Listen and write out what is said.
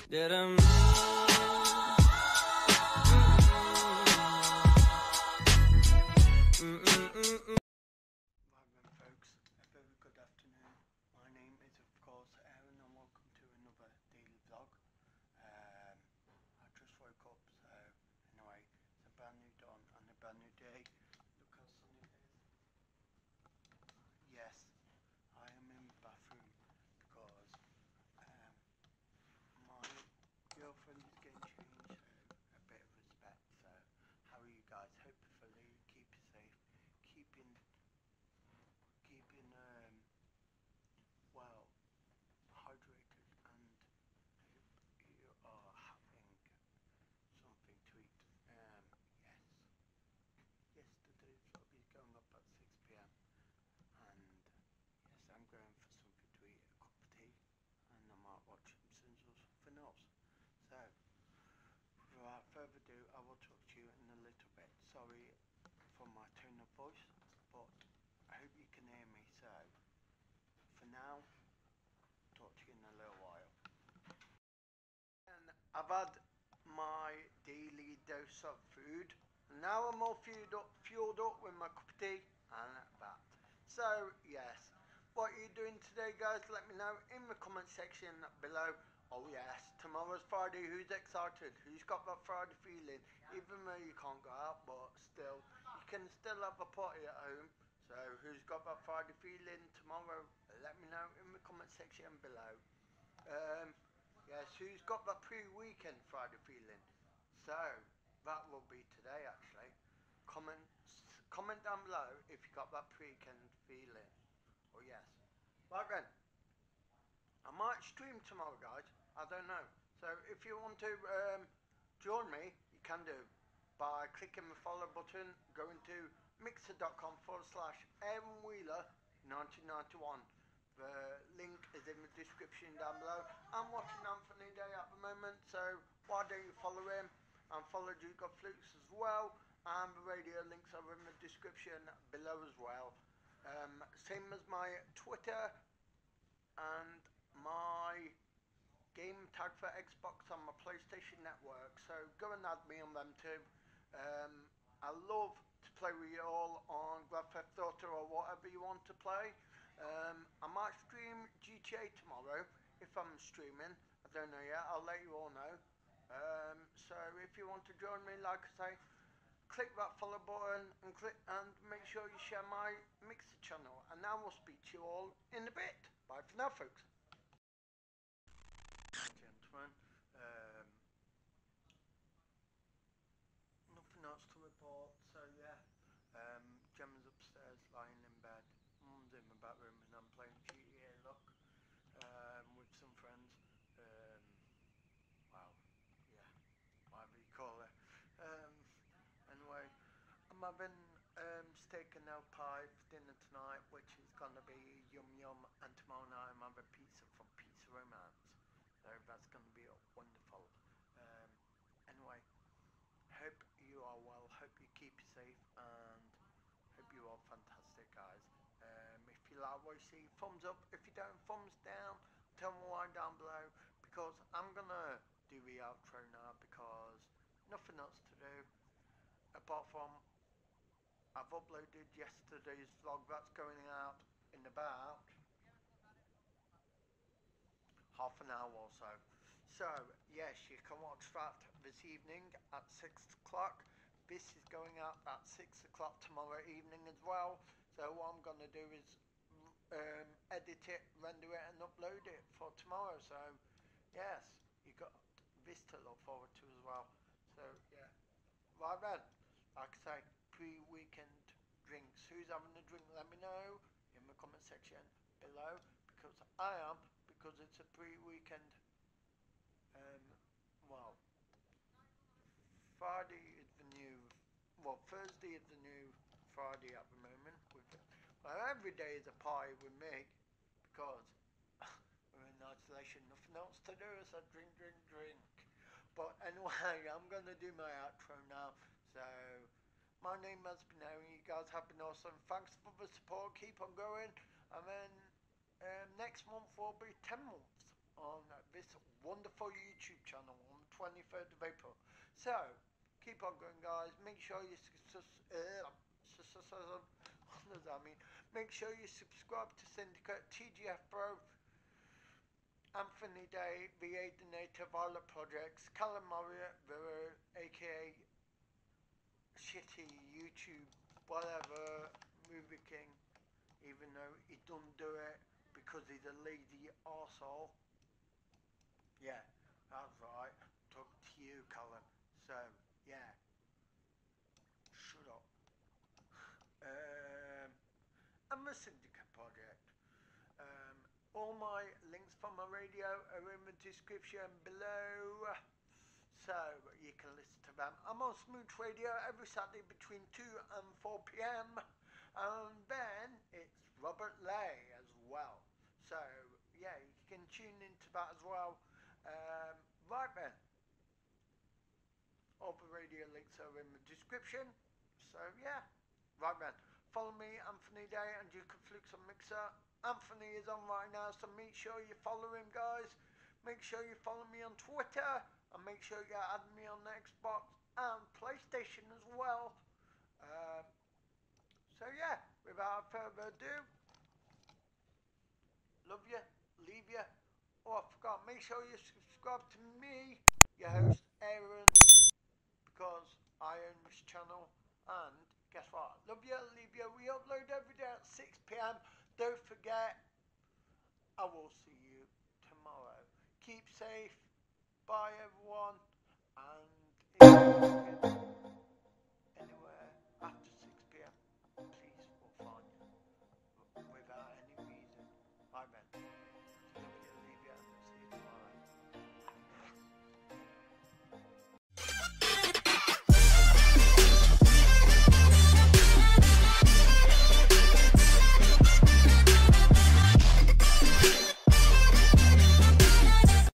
Right then folks, a very good afternoon. My name is of course Aaron and welcome to another daily vlog. I just woke up, so anyway, it's a brand new dawn and a brand new day. Look how sunny it is. Yes, I am in the bathroom because my girlfriend is getting changed, so a bit of respect. So how are you guys? Hopefully keep safe, keeping well hydrated, and hope you are having something to eat. Yes, yesterday's vlog is going up at 6 p.m. and yes, I'm going for something to eat, a cup of tea, and I might watch Simpsons or something else. So without further ado, I will talk to you in a little bit. Sorry for my tone of voice, but I hope you can hear me. So for now, talk to you in a little while. And I've had my daily dose of food. And now I'm all fueled up with my cup of tea and that. So yes, what are you doing today, guys? Let me know in the comment section below. Oh yes, tomorrow's Friday. Who's excited? Who's got that Friday feeling? Even though you can't go out, but still, you can still have a party at home. So who's got that Friday feeling tomorrow? Let me know in the comment section below. Yes, who's got that pre-weekend Friday feeling? So that will be today actually. Comment down below if you got that pre-weekend feeling. Oh yes. Right then, I might stream tomorrow, guys. I don't know. So if you want to join me, you can do by clicking the follow button, going to mixer.com/AaronWheeler1991. The link is in the description down below. I'm watching Anthony Day at the moment, so why don't you follow him and follow Duke of Flutes as well, and the radio links are in the description below as well. Same as my Twitter and my game tag for Xbox on my PlayStation Network, so go and add me on them too. I love to play with you all on Grand Theft Auto or whatever you want to play. I might stream GTA tomorrow if I'm streaming. I don't know yet. I'll let you all know. So if you want to join me, like I say, click that follow button and make sure you share my Mixer channel. And now we'll speak to you all in a bit. Bye for now, folks. Gentlemen, nothing else to report. So yeah, Gemma's upstairs lying in bed. Mum's in the back room and I'm playing GTA. Look, with some friends. Wow, yeah, whatever you call it. Um, anyway, I'm having steak and nail pie for dinner tonight, which is gonna be yum yum. And tomorrow night I'm having pizza from Pizza Romance, so that's gonna be wonderful. Um, anyway, hope you are well. Hope you keep safe, and hope you are fantastic, guys. If you like what you see, thumbs up. If you don't, thumbs down. Tell me why down below, because I'm gonna do the outro now because nothing else to do apart from I've uploaded yesterday's vlog. That's going out in about half an hour or so. So yes, you can watch that this evening at 6 o'clock. This is going out at 6 o'clock tomorrow evening as well. So what I'm going to do is edit it, render it and upload it for tomorrow. So yes, you got this to look forward to as well. So yeah, right then, like I say, pre-weekend drinks. Who's having a drink? Let me know in the comment section below, because I am, because it's a pre-weekend. Um, well, Friday is the new, well, Thursday is the new Friday at the moment. Well, every day is a party with me, because we're in isolation, nothing else to do, so drink, drink, drink. But anyway, I'm going to do my outro now. So, my name has been Aaron. You guys have been awesome. Thanks for the support. Keep on going. And then next month will be 10 months on this wonderful YouTube channel on 23rd of April. So, keep on going, guys. Make sure you what does that mean? Make sure you subscribe to Syndicate, TGF Pro, Anthony Day, VA Donator, Violet Projects, Callum Marriott, Vero, aka Shitty YouTube, whatever, Movie King, even though he don't do it because he's a lazy arsehole. Yeah, that's right. Talk to you, Callum. So, yeah, shut up. And the Syndicate Project. All my links for my radio are in the description below, so you can listen to them. I'm on Smooth Radio every Saturday between 2 and 4 p.m. And then it's Robert Lay as well. So, yeah, you can tune into that as well. Right then, all the radio links are in the description. So, yeah, right then. Follow me, Anthony Day, and you can Flukes on Mixer. Anthony is on right now, so make sure you follow him, guys. Make sure you follow me on Twitter, and make sure you add me on the Xbox and PlayStation as well. So yeah, without further ado, love you, leave you. Oh, I forgot, make sure you subscribe to me, your host, Aaron, because I own this channel. And guess what? Love you, leave you. We upload every day at 6 p.m. Don't forget, I will see you tomorrow. Keep safe. Bye, everyone. And